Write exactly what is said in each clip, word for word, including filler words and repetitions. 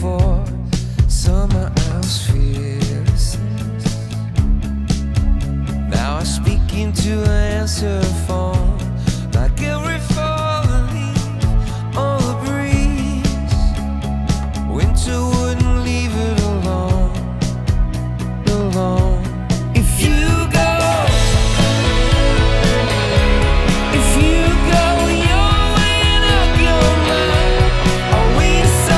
for someone else fearlessness. Now I speak into an answer phone, like every fallen leaf on the breeze. Winter wouldn't leave it alone, alone. If you go, if you go, you're weighing up your mind. Are we so,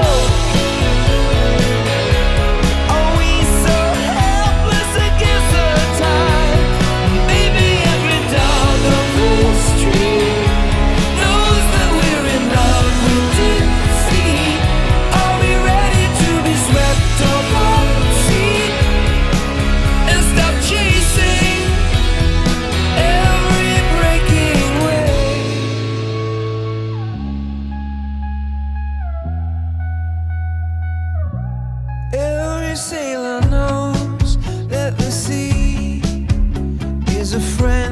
are we so helpless against the tide? Maybe every dog on the street knows that we're in love with defeat. Are we ready to be swept off our feet and stop chasing every breaking wave? Every sailor knows that the sea is a friend.